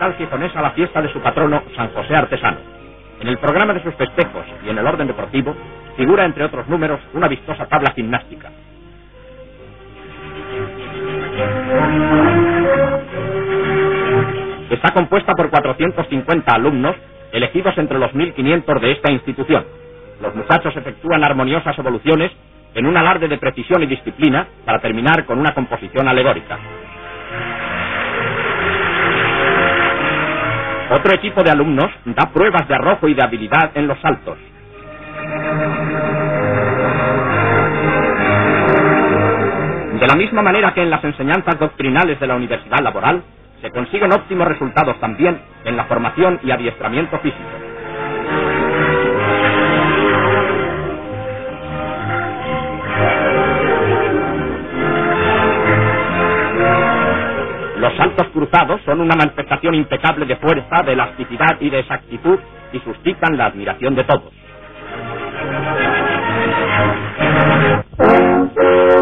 capital gijonesa la fiesta de su patrono, San José Artesano. En el programa de sus festejos y en el orden deportivo figura, entre otros números, una vistosa tabla gimnástica. Está compuesta por 450 alumnos, elegidos entre los 1500 de esta institución. Los muchachos efectúan armoniosas evoluciones en un alarde de precisión y disciplina para terminar con una composición alegórica. Otro equipo de alumnos da pruebas de arrojo y de habilidad en los saltos. De la misma manera que en las enseñanzas doctrinales de la Universidad Laboral, se consiguen óptimos resultados también en la formación y adiestramiento físico. Los saltos cruzados son una manifestación impecable de fuerza, de elasticidad y de exactitud y suscitan la admiración de todos.